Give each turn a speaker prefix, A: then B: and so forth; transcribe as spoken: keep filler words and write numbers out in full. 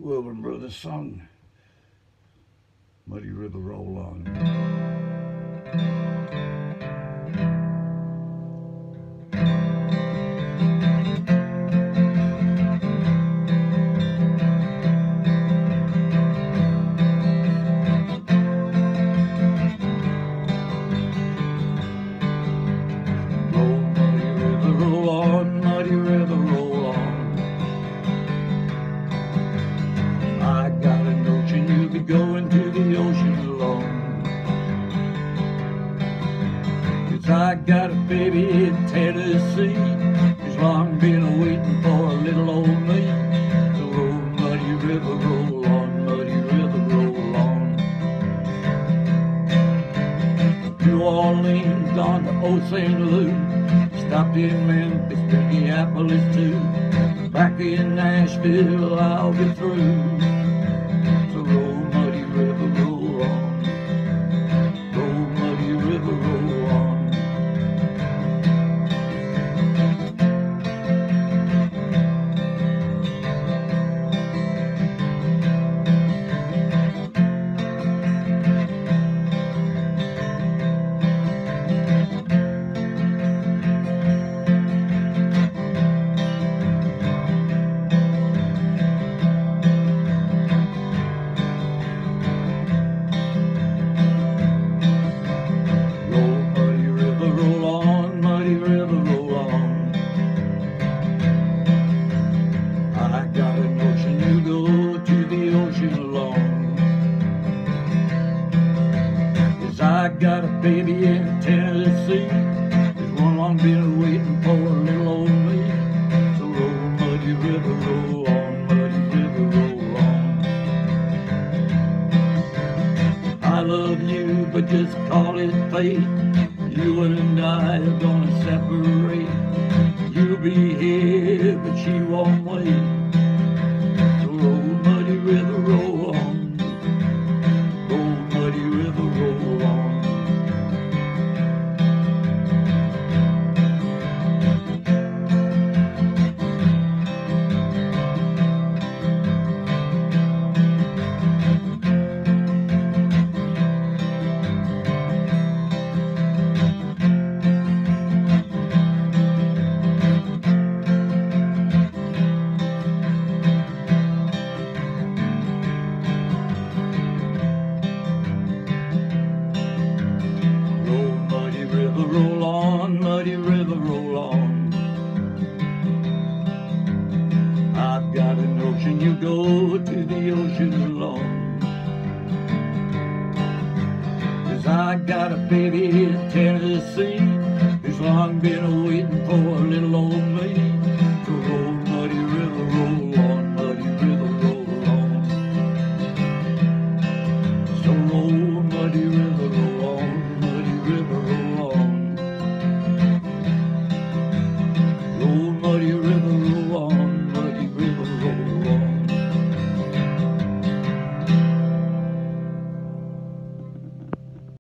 A: Wilburn Brothers song, Muddy River Roll On. Going to the ocean alone, 'cause I got a baby in Tennessee who's long been waiting for a little old me. So roll, muddy river, roll on, muddy river, roll on. New Orleans on to Old Saint Louis, stopped in Memphis, Minneapolis too. Back in Nashville I'll be through. So roll, muddy river, roll on. Roll, muddy river, roll on. I got a baby in Tennessee, there's one long been waiting for a little old me. So roll, muddy river, roll on, muddy river, roll on. I love you, but just call it fate. You and I are gonna separate. You'll be here, but she won't wait. So roll, muddy river, roll on. Roll, muddy river, roll on. Roll on, muddy river, roll on. I've got a notion you go to the ocean alone, 'cause I got a baby in Tennessee who's long been waiting for a little